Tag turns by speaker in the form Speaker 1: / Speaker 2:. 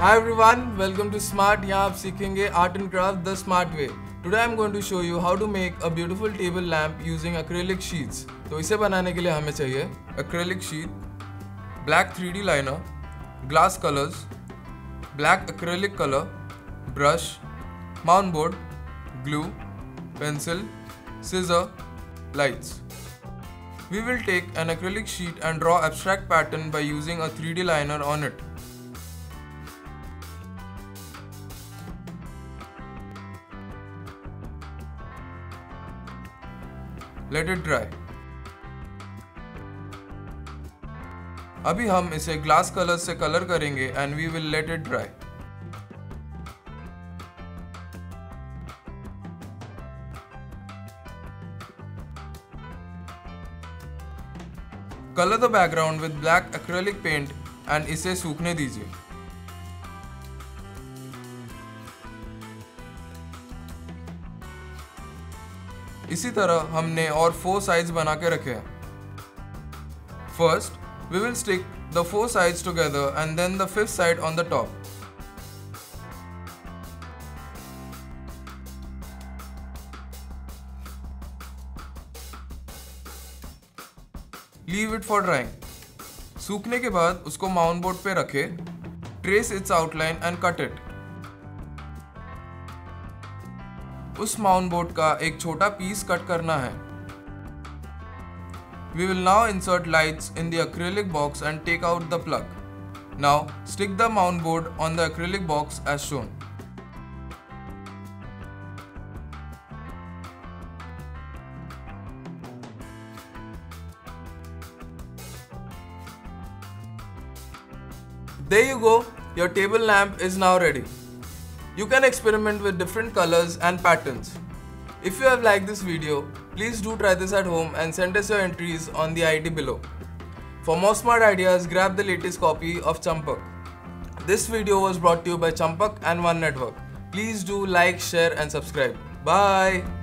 Speaker 1: Hi everyone, welcome to Smart. यहाँ आप सीखेंगे Art and Craft the Smart Way. Today I'm going to show you how to make a beautiful table lamp using acrylic sheets. तो इसे बनाने के लिए हमें चाहिए acrylic sheet, black 3D liner, glass colors, black acrylic color, brush, mount board, glue, pencil, scissor, lights. We will take an acrylic sheet and draw abstract pattern by using a 3D liner on it. Let it dry. अभी हम इसे glass colour से colour करेंगे and we will let it dry. Color the background with black acrylic paint and इसे सूखने दीजिए. इसी तरह हमने और 4 sides बना के रखे हैं. First, we will stick the 4 sides together and then the 5th side on the top. Leave it for drying. सूखने के बाद उसको माउंट बोर्ड पे रखें. Trace its outline and cut it. उस माउंट बोर्ड का एक छोटा पीस कट करना है. We will now insert lights in the acrylic box and take out the plug. Now stick the mount board on the acrylic box as shown. There you go, your table lamp is now ready. You can experiment with different colors and patterns. If you have liked this video, please do try this at home and send us your entries on the ID below. For more smart ideas, grab the latest copy of Champak. This video was brought to you by Champak and One Network. Please do like, share and subscribe. Bye!